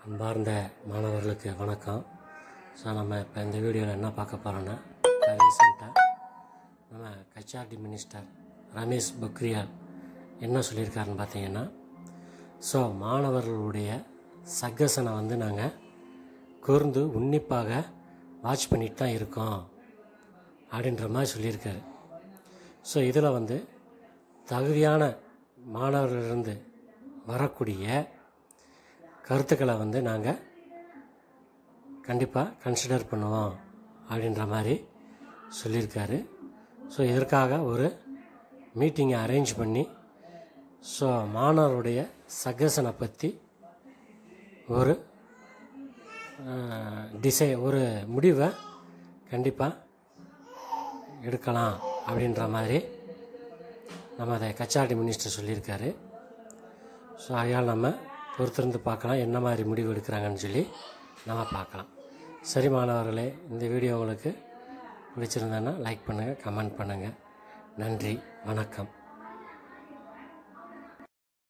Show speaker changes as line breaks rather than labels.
அன்பார்ந்த மாணவர்களுக்கு வணக்கம். ஸோ நம்ம இப்போ இந்த வீடியோவில் என்ன பார்க்க போகிறோன்னா, ரீசெண்டாக நம்ம ஹெச்ஆர்டி மினிஸ்டர் ரமேஷ் பொக்ரியால் என்ன சொல்லியிருக்காருன்னு பார்த்தீங்கன்னா, ஸோ மாணவர்களுடைய சக்கசனை நாங்கள் கூர்ந்து உன்னிப்பாக வாட்ச் பண்ணிட்டு தான் இருக்கோம் அப்படின்ற மாதிரி சொல்லியிருக்காரு. ஸோ இதில் தகுதியான மாணவர்களிலிருந்து வரக்கூடிய கருத்துக்களை நாங்கள் கண்டிப்பாக கன்சிடர் பண்ணுவோம் அப்படின்ற மாதிரி சொல்லியிருக்காரு. ஸோ இதற்காக ஒரு மீட்டிங்கை அரேஞ்ச் பண்ணி ஸோ மாணவருடைய சஜஷனை பற்றி ஒரு ஒரு முடிவை கண்டிப்பாக எடுக்கலாம் அப்படின்ற மாதிரி நம்ம அதை ஹெச்ஆர்டி மினிஸ்டர் சொல்லியிருக்காரு. ஸோ ஆகையால் நம்ம பொறுத்திருந்து பார்க்கலாம் என்ன மாதிரி முடிவு எடுக்கிறாங்கன்னு சொல்லி நம்ம பார்க்கலாம். சரி மாணவர்களே, இந்த வீடியோ உங்களுக்கு பிடிச்சிருந்தேன்னா லைக் பண்ணுங்கள், கமெண்ட் பண்ணுங்கள். நன்றி, வணக்கம்.